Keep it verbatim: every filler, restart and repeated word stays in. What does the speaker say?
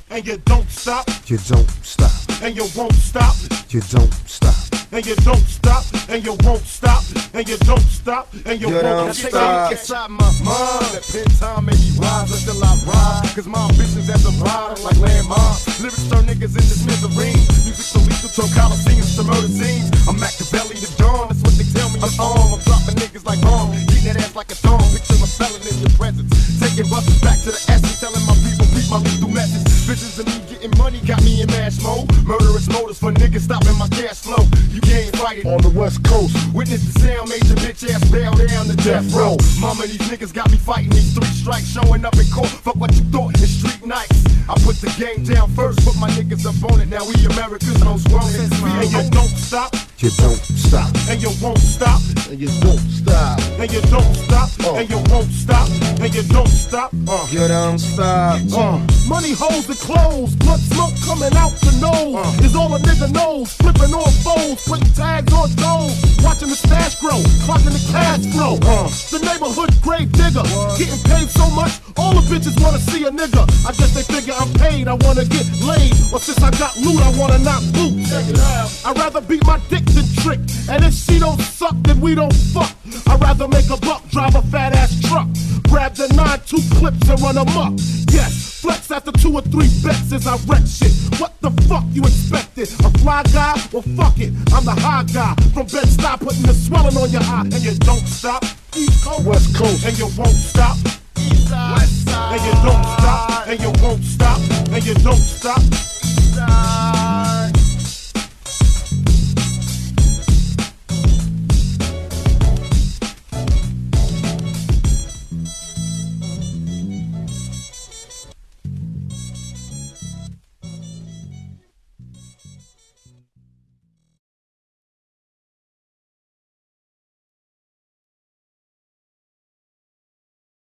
and you don't stop. You don't stop. And you won't stop. You don't stop. And you don't stop. And you won't stop. And you don't stop. And you, you won't stop. Inside my mind, that pen time made me rise until I ride. Cause my ambitions as a rider like landmines. Lyrics turn niggas into smithereens. Music so lethal, to Coliseums to murder scenes. I'm Machiavelli the dawn, that's what they tell me I'm on. I'm dropping niggas like bomb, eating that ass like a thong. Picture my felon in your presence, taking buses back to the essence, telling my people beat my lethal methods. Visions of me getting money got me in mash mode. Murderous motives for niggas stopping my cash flow. You can't fight it on the West Coast. Witness the sound, made your bitch ass bail down to death row. Mama, these niggas got me fighting these three strikes, showing up in court. Fuck what you thought, it's street nights. I put the game down first, put my niggas up on it. Now we America's most wanted. And you don't stop. You don't stop. And you won't stop. And you don't stop. And you don't stop. Uh. And you won't stop. And you don't stop. Uh. You don't stop. Uh. Money, hoes, and clothes. Blood smoke coming out the nose. Uh. Is all a nigga knows. Flipping on foes. Putting tags on toes. Watching the stash grow. Clocking the cash flow. Uh. The neighborhood grave digger. What? Getting paid so much. All the bitches wanna see a nigga. I guess they figure I'm paid. I wanna get laid. Or since I got loot, I wanna knock boot. Check it out. I'd rather beat my dick than trick. And if she don't suck, then we don't fuck. I'd rather make a buck, drive a fat ass truck. Grab the nine two clips and run amok. Yes, flex after two or three bets as I wreck shit. What the fuck you expected? A fly guy? Well fuck it, I'm the high guy. From Bed-Stuy putting the swelling on your eye. And you don't stop. East Coast, West Coast. And you won't stop. East side, West side. And you don't stop. And you won't stop. And you don't stop. East side.